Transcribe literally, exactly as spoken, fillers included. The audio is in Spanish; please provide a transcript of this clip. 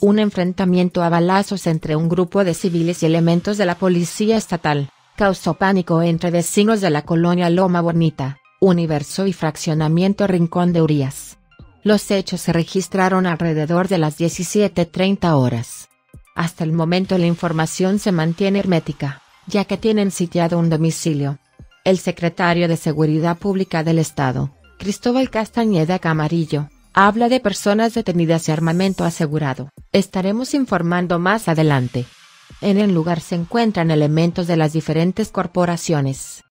Un enfrentamiento a balazos entre un grupo de civiles y elementos de la policía estatal causó pánico entre vecinos de la colonia Loma Bonita, Universo y Fraccionamiento Rincón de Urías. Los hechos se registraron alrededor de las diecisiete treinta horas. Hasta el momento la información se mantiene hermética, ya que tienen sitiado un domicilio. El secretario de Seguridad Pública del Estado, Cristóbal Castañeda Camarillo, habla de personas detenidas y armamento asegurado. Estaremos informando más adelante. En el lugar se encuentran elementos de las diferentes corporaciones.